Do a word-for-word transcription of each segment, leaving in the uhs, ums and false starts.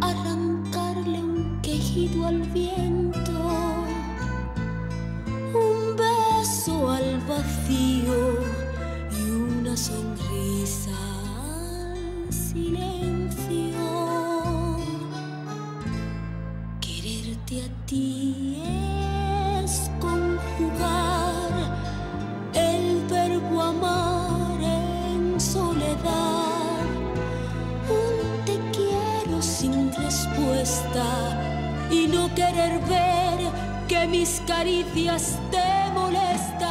arrancarle un quejido al viento, un beso al vacío y una sonrisa al silencio. Quererte a ti es conjugar el verbo amar en soledad, un te quiero sin respuesta y no querer ver que mis caricias te molestan.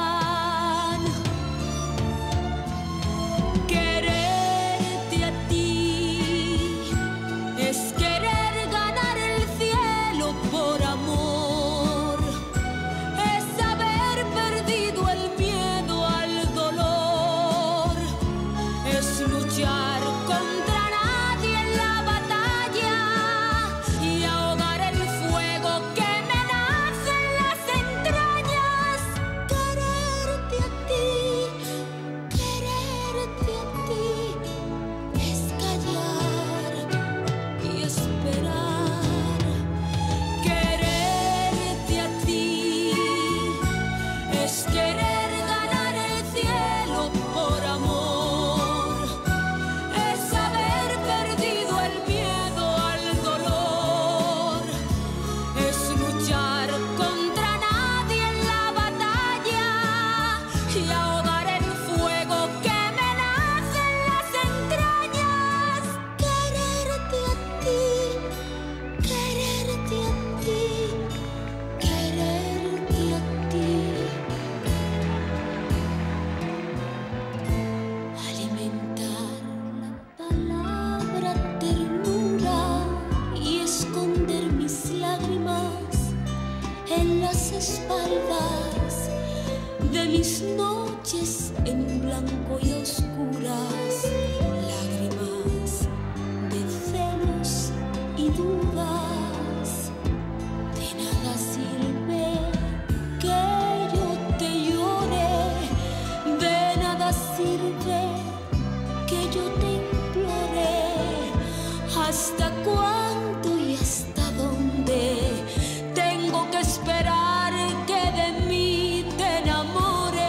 Quererte a ti es querer ganar el cielo por amor, es haber perdido el miedo al dolor, es luchar contra nadie en la batalla y ahogar el fuego que me nace en las entrañas. Quererte a ti, quererte a ti, es callar y esperar. Quererte a ti es querer ganar el cielo por amor, es haber perdido el miedo al dolor, es luchar contra nadie en la batalla y ahogar el fuego que me nace en las entrañas. Quererte a ti, quererte a ti, quererte a ti. Alimentar la palabra ternura y esconder mis lágrimas en las espaldas de mis noches en blanco y oscuras, lágrimas de celos y dudas. De nada sirve que yo te llore, de nada sirve que yo te implore. ¿Hasta cuándo y hasta dónde tengo que esperar que de mí te enamores?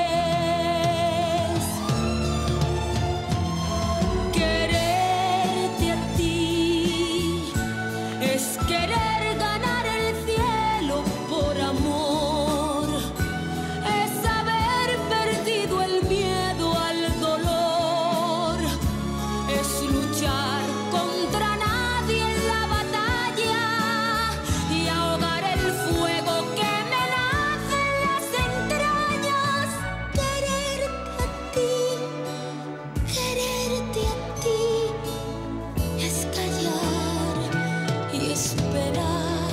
Quererte a ti es querer ganar el cielo por amor, es haber perdido el miedo al dolor, es luchar contra nadie en la batalla y ahogar el fuego que me nace en las entrañas. Quererte a ti, quererte a ti, es callar y esperar.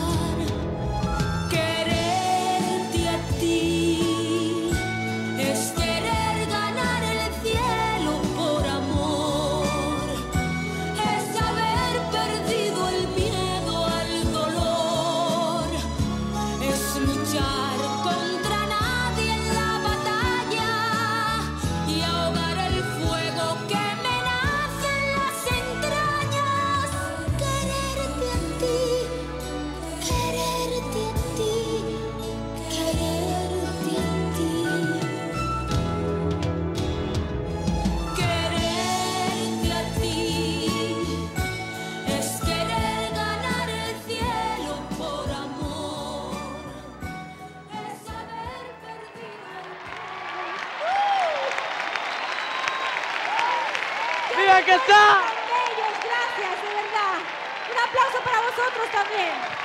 Quererte a ti es querer ganar el cielo por amor, es haber perdido el miedo al dolor, es luchar contra nadie en la batalla y ahogar el fuego que me nace en las entrañas. Quererte a ti, quererte a ti, quererte a ti. Quererte a ti es querer ganar el cielo por amor, es haber perdido el... ¡Mira que está! Bellos, gracias, de verdad. Un aplauso para vosotros también.